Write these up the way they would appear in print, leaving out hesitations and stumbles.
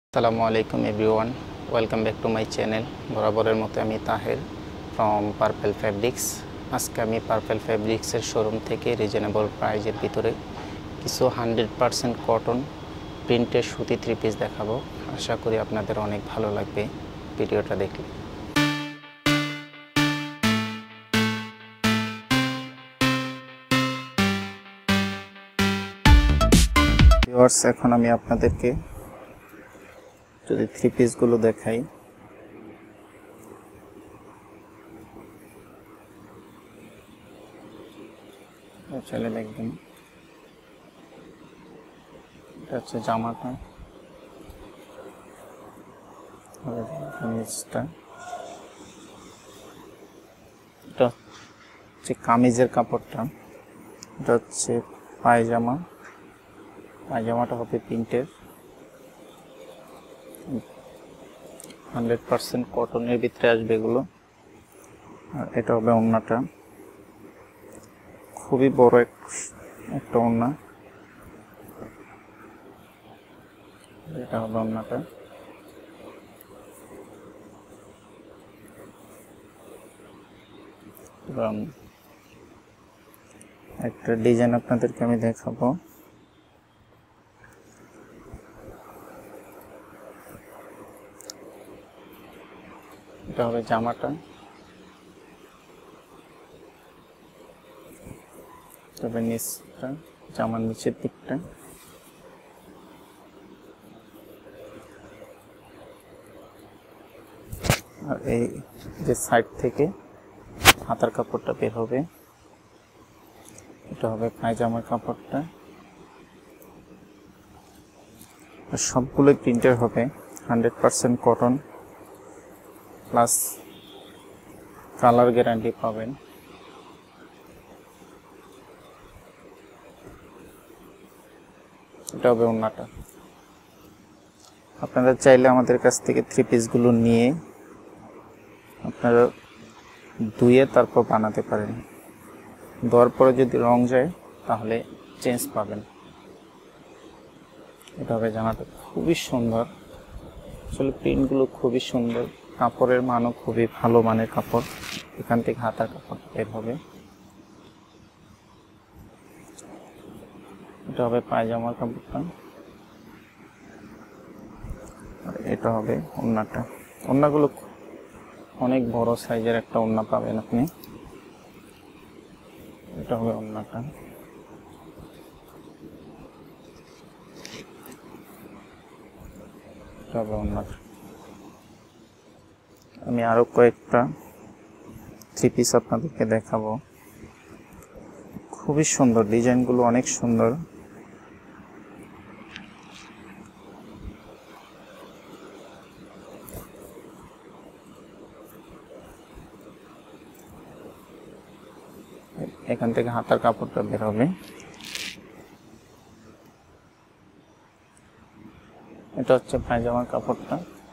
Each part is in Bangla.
আসসালামু আলাইকুম everyone, welcome back to my channel. বরাবরের মতো আমি তাহের ফ্রম পার্পল ফ্যাব্রিক্স। আজকে আমি পার্পল ফ্যাব্রিক্সের শোরুম থেকে রিজনেবল প্রাইজের ভিতরে কিছু 100% কটন প্রিন্টের সুতি 3 পিস দেখাবো। আশা করি আপনাদের অনেক ভালো লাগবে ভিডিওটা দেখলে। ভিউয়ার্স, এখন আমি আপনাদেরকে যদি 3 পিসগুলো দেখাই, চলে দেখবেন। এটা হচ্ছে জামাটা, কামিজটা, এটা হচ্ছে কামিজের কাপড়টা, এটা হচ্ছে পায়জামা। পায়জামাটা হবে প্রিন্টের, 100% কটনের ভিতরে আসবে এগুলো। আর এটা হবে ওড়নাটা, খুবই বড় একটা ওড়না। এটা হবে ওড়নাটা। এবং একটা ডিজাইন আপনাদেরকে আমি দেখাবো। এটা হবে জামাটা, তবে নিচটা, জামার নিচের দিকটা। আর এই যে সাইড থেকে হাতার কাপড়টা বের হবে, এটা হবে পায়জামার কাপড়টা। আর সবগুলোই প্রিন্টের হবে, 100% কটন প্লাস কালার গ্যারান্টি পাবেন। এটা হবে ওড়নাটা। আপনারা চাইলে আমাদের কাছ থেকে 3 পিসগুলো নিয়ে আপনারা ধুয়ে তারপর বানাতে পারেন। দেওয়ার পরে যদি রং যায় তাহলে চেঞ্জ পাবেন। এটা হবে জামাটা, খুবই সুন্দর। আসলে প্রিন্টগুলো খুবই সুন্দর, কাপড়ের মানও খুবই ভালো মানের কাপড়। এখান থেকে হাতার কাপড় বের হবে। এটা হবে পায়জামার কাপড়টা, আর এটা হবে ওড়নাটা। ওড়নাগুলো অনেক বড় সাইজের একটা ওড়না পাবেন আপনি। এটা হবে ওড়নাটা। এটা হবে ওড়নাটা। আমি আরো কয়েকটা 3 পিস আপনাদেরকে দেখাবো। খুবই সুন্দর, ডিজাইনগুলো অনেক সুন্দর। এখান থেকে হাতার কাপড়টা বের হবে। এটা হচ্ছে পায়জামার কাপড়টা,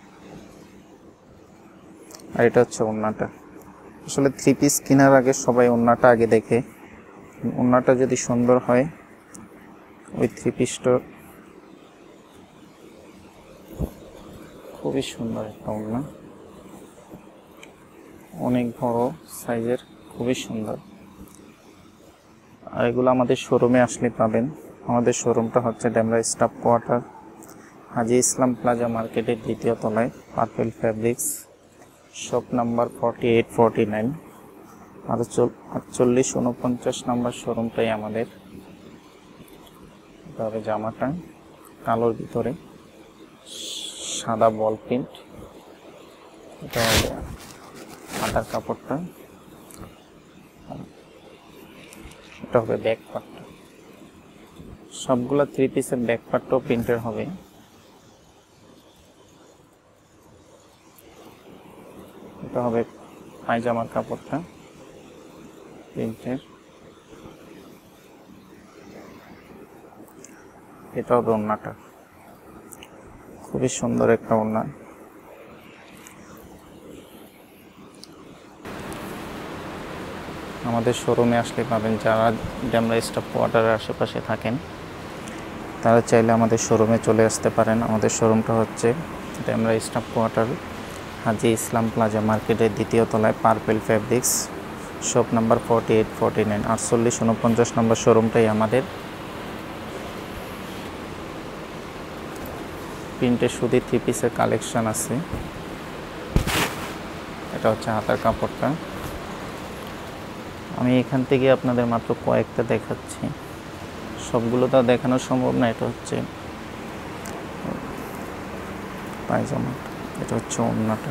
আর এটা হচ্ছে ওড়নাটা। আসলে 3 পিস কেনার আগে সবাই ওড়নাটা আগে দেখে। ওড়নাটা যদি সুন্দর হয়, ওই 3 পিসটা খুবই সুন্দর একটা ওড়না, অনেক বড় সাইজের, খুবই সুন্দর। আর এগুলো আমাদের শোরুমে আসলে পাবেন। আমাদের শোরুমটা হচ্ছে Demra staff quarter, Haji Islam plaza মার্কেটের 2য় তলায়, পার্পল ফ্যাব্রিক্স, শপ নাম্বার 4849। আর 4849 নাম্বার শোরুমটাই আমাদের। এটা হবে জামাটা, কালোর ভিতরে সাদা বল প্রিন্ট। এটা হবে হাতার কাপড়টা, এটা হবে ব্যাক পার্টটা। সবগুলা 3 পিসের ব্যাক পার্টটাও প্রিন্টের হবে। এটা হবে পায়জামার কাপড়টা, প্রিন্টের। এটা হবে ওড়নাটা, খুবই সুন্দর একটা ওড়না। আমাদের শোরুমে আসলে পাবেন, যারা ডেমরা স্টাফ কোয়ার্টারের আশেপাশে থাকেন তারা চাইলে আমাদের শোরুমে চলে আসতে পারেন। আমাদের শোরুমটা হচ্ছে Demra staff quarter, Haji Islam plaza মার্কেটের 2য় তলায়, পার্পেল ফেব্রিক্স, শপ নাম্বার 48, 49, 48, 49 নম্বর শোরুমটাই আমাদের। প্রিন্টের সুতি 3 পিসের কালেকশন আছে। এটা হচ্ছে হাতার কাপড়টা। আমি এখান থেকে আপনাদের মাত্র কয়েকটা দেখাচ্ছি, সবগুলো তো দেখানো সম্ভব না। এটা হচ্ছে পায়জামা, এটা হচ্ছে ওড়নাটা।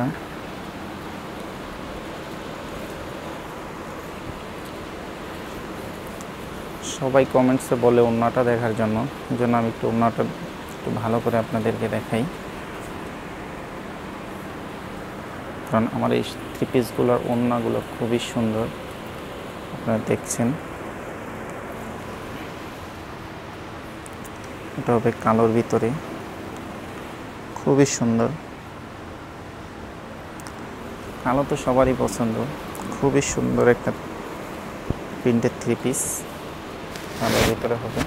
সবাই কমেন্টসে বলে ওড়নাটা দেখার জন্য, আমি একটু ওড়নাটা একটু ভালো করে আপনাদেরকে দেখাই, কারণ আমার এই 3 পিসগুলোর ওড়নাগুলো খুবই সুন্দর। আপনারা দেখছেন, এটা হবে কালোর ভিতরে, খুবই সুন্দর। কালো তো সবারই পছন্দ। খুবই সুন্দর একটা প্রিন্টের 3 পিস কালোর ভিতরে হবে।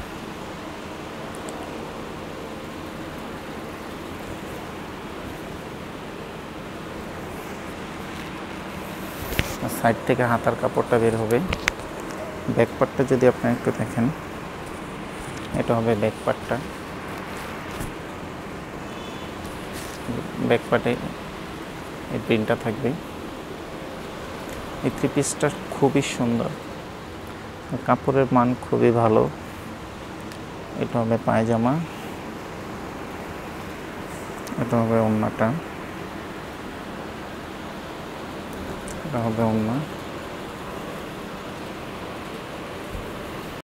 সাইড থেকে হাতার কাপড়টা বের হবে। ব্যাক পার্টটা যদি আপনারা একটু দেখেন, এটা হবে ব্যাক পার্টটা। ব্যাক পার্টে এই প্রিন্টটা থাকবে। এই 3 পিসটা খুবই সুন্দর, কাপড়ের মান খুবই ভালো। এটা হবে পায়জামা, এটা হবে ওড়নাটা, এটা হবে ওড়না।